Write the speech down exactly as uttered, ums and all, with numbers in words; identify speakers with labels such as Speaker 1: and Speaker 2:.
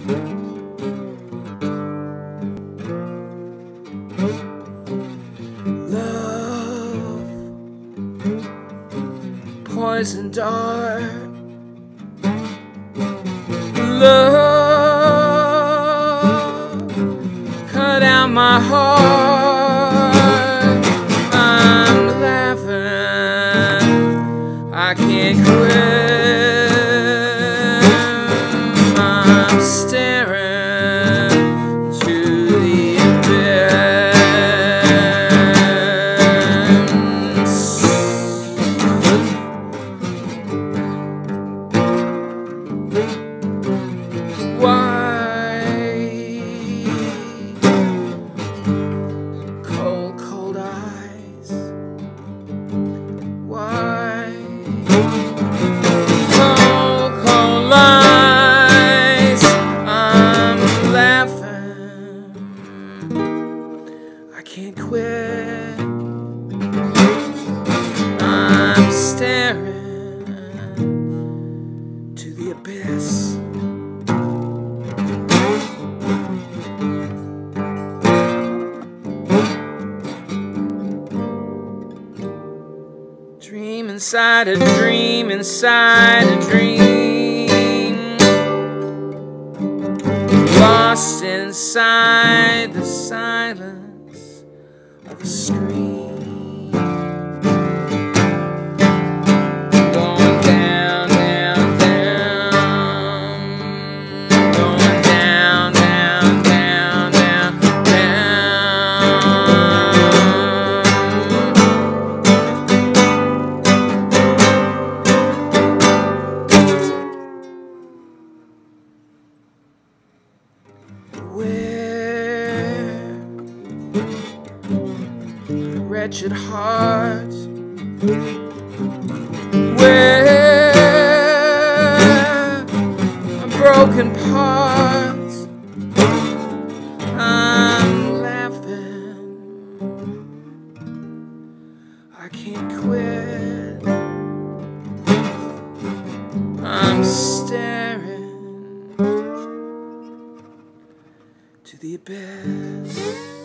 Speaker 1: Love, poison dart. Love, cut out my heart. I'm laughing, I can't quit. I'm staring to the abyss. Why? Cold, cold eyes. Why? Cold, cold eyes. I'm laughing, I can't quit. I'm staring to the abyss. Dream inside a dream inside a dream, lost inside the silence of a scream. Going down, down, down, going down, down, down, down, down. Where my wretched heart, where my broken parts, I'm laughing, I can't quit. I'm staring to the abyss.